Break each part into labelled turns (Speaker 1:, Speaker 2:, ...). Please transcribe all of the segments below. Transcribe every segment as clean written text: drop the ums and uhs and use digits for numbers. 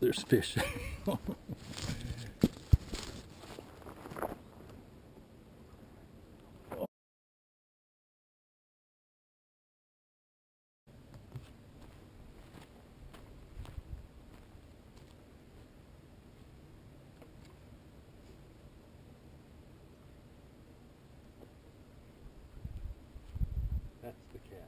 Speaker 1: there's fish. That's the cast.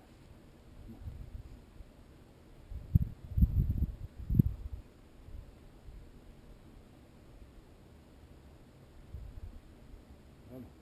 Speaker 1: Come on.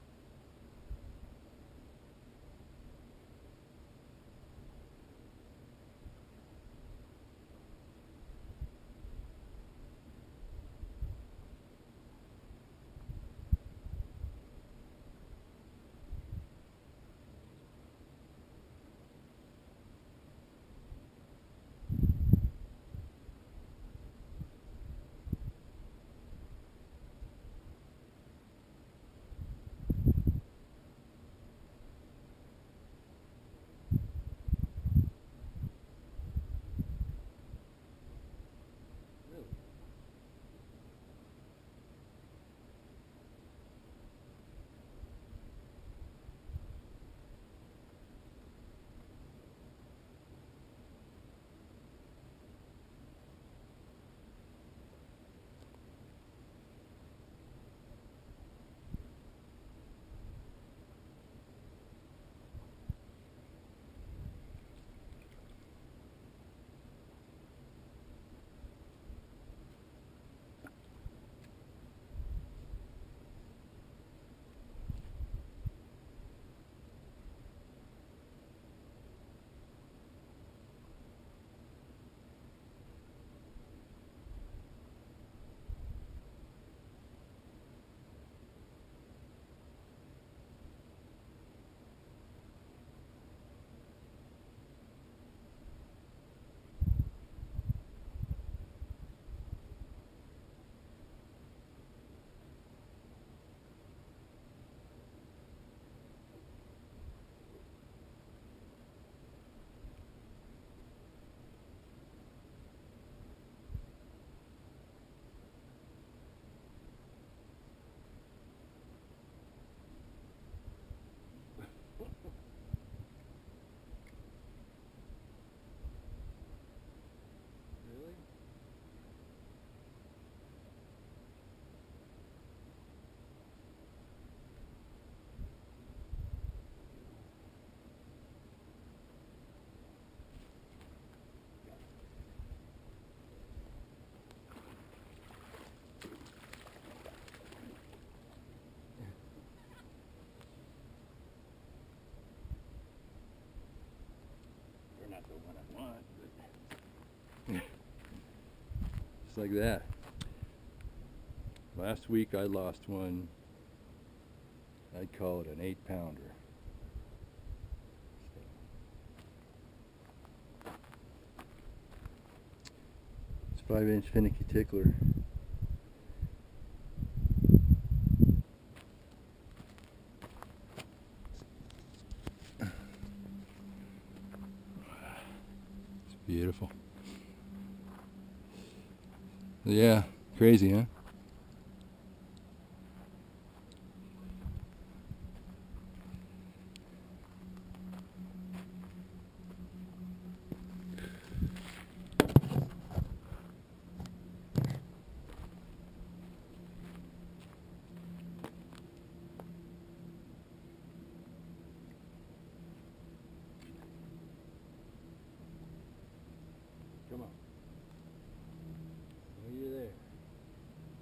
Speaker 1: Really? They're not the one I want, but just like that. Last week I lost one. I'd call it an 8-pounder. It's a 5-inch finicky tickler. It's beautiful. Yeah, crazy, huh? Come on. Oh, you're there.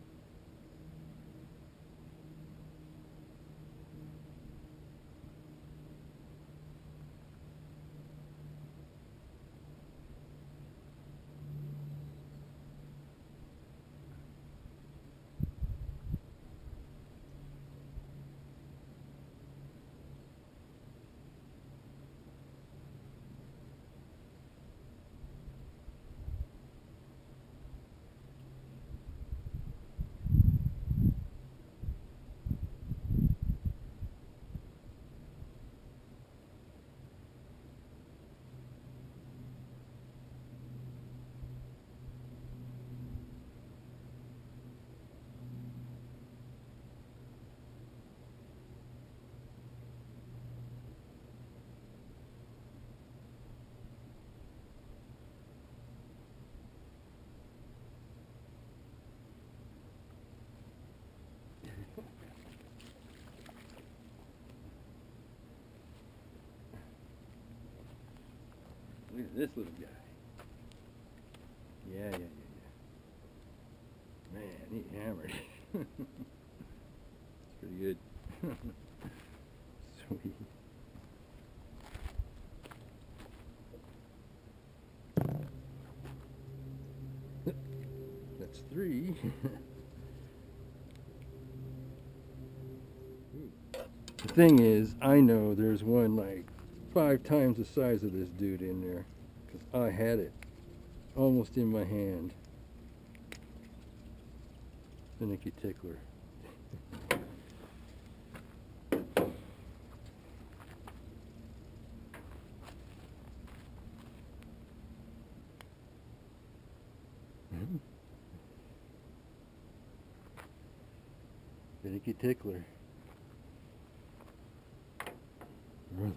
Speaker 1: this little guy. Yeah. Man, he hammered. It's pretty good. Sweet. That's 3. The thing is, I know there's one like 5 times the size of this dude in there, because I had it almost in my hand. Finicky tickler. Finicky tickler. Brother.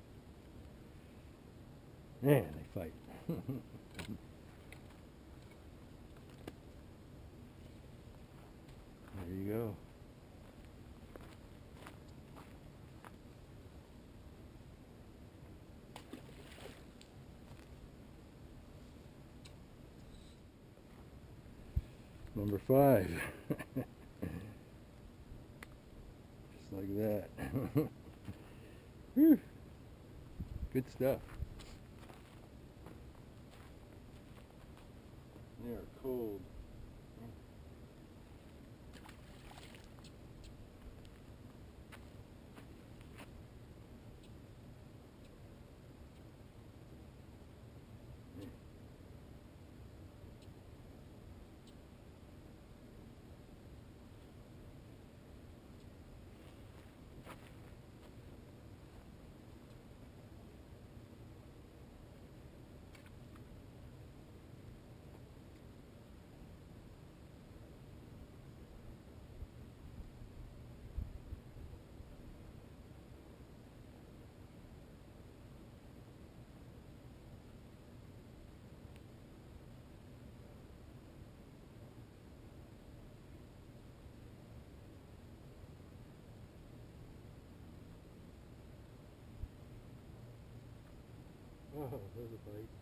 Speaker 1: Man, they fight. There you go. Number 5. Just like that. Whew. Good stuff. They are cold. Oh, there's a bite.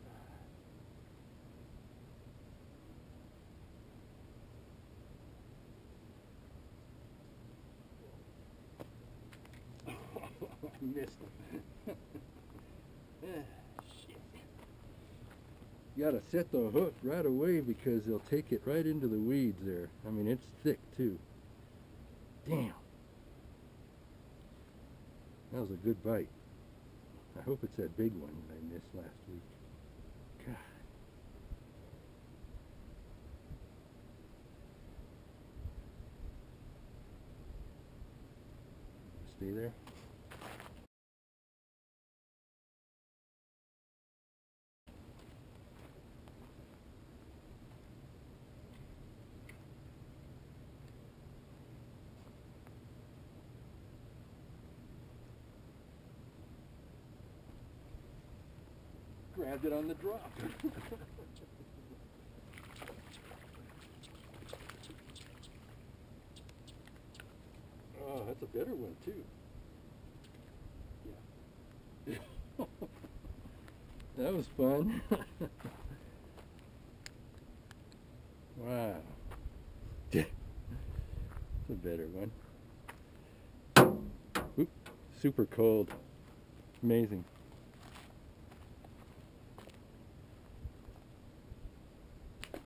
Speaker 1: I missed him. Shit. You gotta set the hook right away because they'll take it right into the weeds there. I mean, it's thick too. Damn. That was a good bite. I hope it's that big one that I missed last week. God. Stay there. Grabbed it on the drop. Oh, that's a better one too. Yeah. That was fun. Wow. It's a better one. Oop, super cold. Amazing.